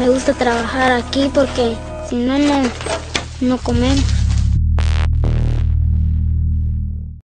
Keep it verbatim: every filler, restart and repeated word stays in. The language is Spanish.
Me gusta trabajar aquí porque si no, no, no comemos.